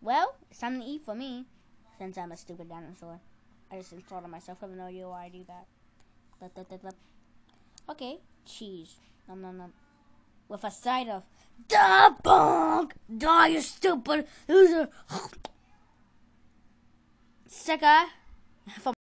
Well, it's time to eat for me. Since I'm a stupid dinosaur. I just insulted myself. I have no idea why I do that. Okay, cheese. Nom nom nom. With a side of deathpunk! Die, you stupid loser! Sick guy.